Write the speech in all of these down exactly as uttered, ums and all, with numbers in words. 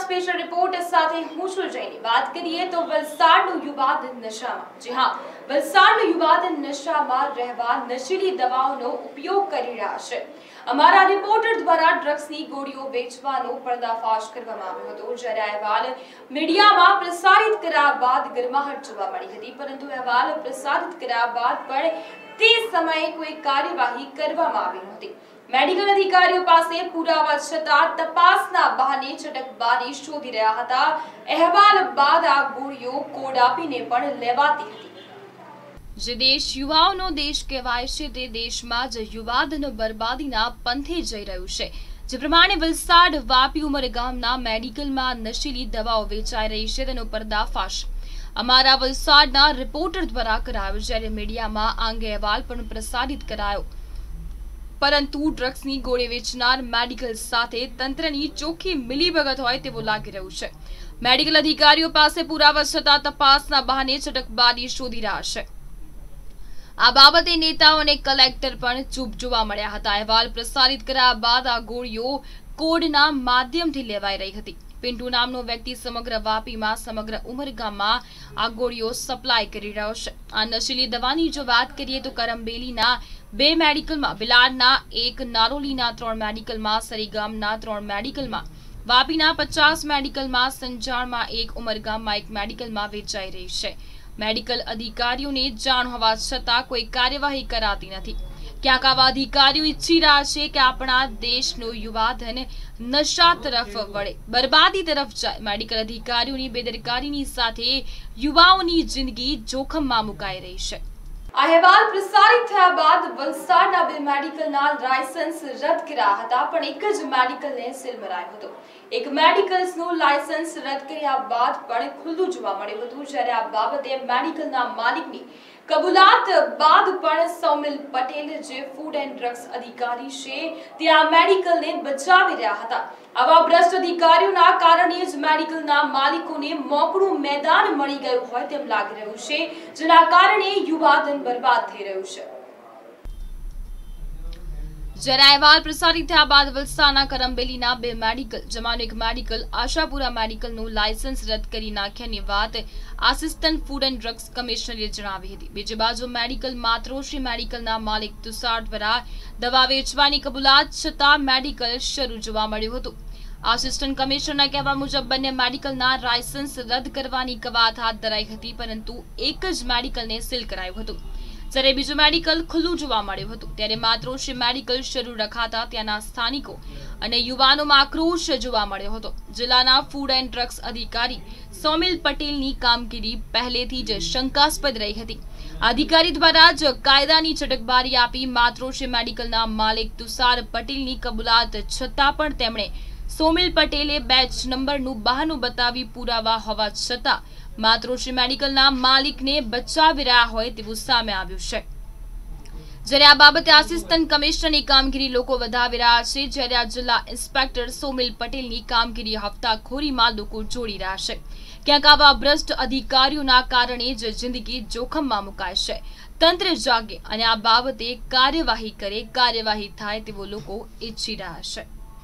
Special report સાથે હું છું જયની વાત કરીએ તો વલસાડનો યુવાન નશામાં જી હા વલસાડનો યુવાન નશામાં રહેવા નશીલી દવાઓનો ઉપયોગ કરી રહ્યા છે। અમારા રિપોર્ટર દ્વારા ડ્રગ્સની ગોળીઓ વેચવાનો પર્દાફાશ કરવામાં આવ્યો હતો, જ્યારે અહેવાલ મીડિયામાં પ્રસારિત કર્યા બાદ ગરમાહટ જોવા મળી હતી, પરંતુ અહેવાલ પ્રસારિત કર્યા બાદ પણ તે સમયે કોઈ કાર્યવાહી કરવામાં આવી નહોતી। મેડિકલ અધિકારીઓ પાસે પુરાવા છતાં તપાસના બહાને છટકબારી શોધી રહ્યા હતા। અહેવાલ બાદ આ ગોળીઓ કોડ આપીને પણ લેવાતી હતી। જે દેશ યુવાઓનો દેશ કહેવાય છે તે દેશમાં જ યુવાધન બરબાદીના પંથે જઈ રહ્યું છે। જે પ્રમાણે વલસાડ વાપી ઉમરગામના મેડિકલમાં નશીલી દવાઓ વેચાઈ રહી છે તેનો પર્દાફાશ અમારા વલસાડના રિપોર્ટર દ્વારા કરાયો, જ્યારે મીડિયામાં આ અંગે અહેવાલ પણ પ્રસારિત કરાયો, પરંતુ ડ્રગ્સની ગોળી વેચનાર મેડિકલ સાથે તંત્રની ચોખ્ખી મિલીભગત હોય તેવું લાગી રહ્યું છે। મેડિકલ અધિકારીઓ પાસે પુરાવા છતાં તપાસના બહાને છટકબારી શોધી રહ્યા છે। આ બાબતે નેતાઓ અને કલેક્ટર પણ ચૂપ જોવા મળ્યા હતા। અહેવાલ પ્રસારિત કર્યા બાદ આ ગોળીઓ કોડના માધ્યમથી લેવાઈ રહી હતી। પિન્ટુ નામનો વ્યક્તિ સમગ્ર વાપીમાં સમગ્ર ઉમરગામમાં આ ગોળીઓ સપ્લાય કરી રહ્યો છે। આ નશીલી દવાની જો વાત કરીએ તો કરમબેલીના બે મેડિકલમાં, બિલાડના એક, નારોલીના ત્રણ મેડિકલમાં, સરીગામના ત્રણ મેડિકલમાં, વાપીના પચાસ મેડિકલમાં, સંજાણમાં એક, ઉમરગામમાં એક મેડિકલમાં વેચાઈ રહી છે। મેડિકલ અધિકારીઓને જાણ હોવા છતાં કોઈ કાર્યવાહી કરાતી નથી। ક્યાંક આવા અધિકારીઓ ઈચ્છી રહ્યા છે કે આપણા દેશનો યુવાધન નશા તરફ વળે, બરબાદી તરફ જાય। મેડિકલ અધિકારીઓની બેદરકારીની સાથે યુવાઓની જિંદગી જોખમમાં મુકાઈ રહી છે। આ અહેવાલ પ્રસારિત થયા બાદ વલસાડના બે મેડિકલના લાયસન્સ રદ કર્યા હતા, પણ એક જ મેડિકલને સીલ મરાયો હતો। એક મેડિકલ્સનું લાયસન્સ રદ કર્યા બાદ પણ ખુલ્લું જોવા મળ્યું હતું, જ્યારે આ બાબતે મેડિકલના માલિકની કબૂલાત બાદ પણ સૌમિલ પટેલ, જે ફૂડ એન્ડ ડ્રગ્સ અધિકારી છે, તે આ મેડિકલને બચાવી રહ્યા હતા। આવા ભ્રષ્ટ અધિકારીઓના કારણે જ મેડિકલના માલિકોને મોકળું મેદાન મળી ગયું હોય તેમ લાગી રહ્યું છે, જેના કારણે યુવાધન બરબાદ થઈ રહ્યું છે। જ્યારે અહેવાલ પ્રસારિત થયા બાદ વલસાડના કરમબેલીના બે મેડિકલ, જેમાંનું એક મેડિકલ આશાપુરા મેડિકલનું લાયસન્સ રદ કરી નાખ્યાની વાત આસિસ્ટન્ટ ફૂડ એન્ડ ડ્રગ્સ કમિશનરે જણાવી હતી। બીજી બાજુ મેડિકલ માતૃશ્રી મેડિકલના માલિક તુષાર દ્વારા દવા વેચવાની કબૂલાત છતાં મેડિકલ શરૂ જોવા મળ્યું હતું। આસિસ્ટન્ટ કમિશનરના કહેવા મુજબ બંને મેડિકલના લાયસન્સ રદ કરવાની કવાયત હાથ ધરાઈ હતી, પરંતુ એક જ મેડિકલને સીલ કરાયું હતું, જ્યારે બીજું મેડિકલ ખુલ્લું જોવા મળ્યું હતું। ત્યારે માતૃશ્રી મેડિકલ શરૂ રખાતા ત્યાંના સ્થાનિકો અને યુવાનોમાં આક્રોશ જોવા મળ્યો હતો। જિલ્લાના ફૂડ એન્ડ ડ્રગ્સ અધિકારી સૌમિલ પટેલની કામગીરી પહેલેથી જ શંકાસ્પદ રહી હતી। અધિકારી દ્વારા જ કાયદાની છટકબારી આપી માતૃશ્રી મેડિકલના માલિક તુષાર પટેલની કબૂલાત છતાં પણ તેમણે સૌમિલ પટેલે બેચ નંબરનું બહાનું બતાવી પુરાવા હોવા છતાં માતૃશ્રી મેડિકલના માલિકને બચાવી રહ્યા હોય તેવું સામે આવ્યું છે। જ્યારે આ બાબતે આસિસ્ટન્ટ કમિશનરની કામગીરી લોકો વધાવી રહ્યા છે, જ્યારે આ જિલ્લા ઇન્સ્પેક્ટર સૌમિલ પટેલની કામગીરી હપ્તાખોરીમાં લોકો જોડી રહ્યા છે। ક્યાંક આવા ભ્રષ્ટ અધિકારીઓના કારણે જ જિંદગી જોખમમાં મુકાય છે। તંત્ર જાગે અને આ બાબતે કાર્યવાહી કરે, કાર્યવાહી થાય તેવો લોકો ઈચ્છી રહ્યા છે।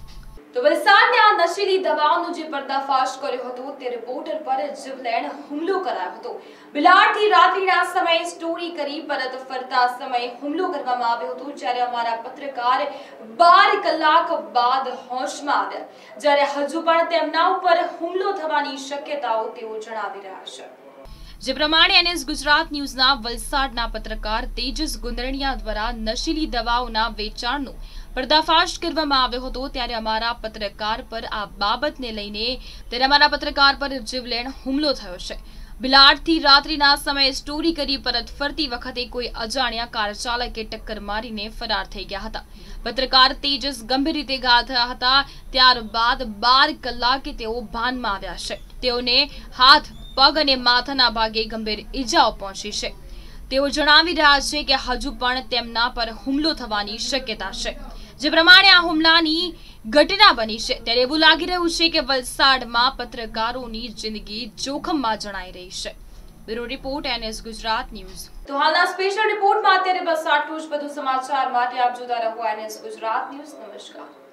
તો વલસાડને આ નશીલી દવાઓનો જે પર્દાફાશ કર્યો હતો તે રિપોર્ટર પર જીવલેણ હુમલો કરાયો હતો। બિલાડથી રાત્રિના સમયે સ્ટોરી કરી પરત ફરતા સમયે હુમલો કરવામાં આવ્યો હતો, જ્યારે અમારા પત્રકાર બાર કલાક બાદ હોશમાં આવ્યા, જ્યારે હજુ પણ તેમના ઉપર હુમલો થવાની શક્યતાઓ તેઓ જણાવી રહ્યા છે। જે પ્રમાણે એનએસ ગુજરાત ન્યૂઝના વલસાડના પત્રકાર તેજસ ગુંદરણિયા દ્વારા નશીલી દવાઓના વેચાણનું પર્દાફાશ કરવામાં આવ્યો હતો, ત્યારે અમારા પત્રકાર પર આ બાબતને લઈને ત્યારે અમારા પત્રકાર પર જીવલેણ હુમલો થયો છે। બિલાડથી રાત્રિના સમયે સ્ટોરી કરી પરત ફરતી વખતે કોઈ અજાણ્યા કાર ચાલકે ટક્કર મારીને ફરાર થઈ ગયા હતા। પત્રકાર તેજસ ગંભીર રીતે ઘાયલ થયા હતા। ત્યારબાદ બાર કલાકે તેઓ ભાનમાં આવ્યા છે। તેઓને હાથ, પગ અને માથાના ભાગે ગંભીર ઈજાઓ પહોંચી છે। તેઓ જણાવી રહ્યા છે કે હજુ પણ તેમના પર હુમલો થવાની શક્યતા છે। જે પ્રમાણે આ હુમલાની ઘટના બની છે, ત્યારે એવું લાગી રહ્યું છે કે વલસાડમાં પત્રકારોની જિંદગી જોખમમાં જણાઈ રહી છે। Bureau report NS Gujarat news. તો હાલના સ્પેશિયલ રિપોર્ટમાં અત્યારે બસ આટલું જ। વધુ સમાચાર માટે આપ જોતા રહો એનએસ ગુજરાત ન્યૂઝ। નમસ્કાર।